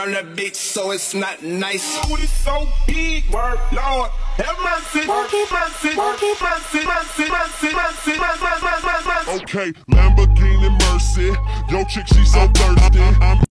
on the beach, so it's not nice. Booty so big, word, Lord, have mercy, mercy, mercy, mercy, mercy, mercy, mercy, mercy, mercy. Okay, Lamborghini Mercy. Yo, chick, she so thirsty.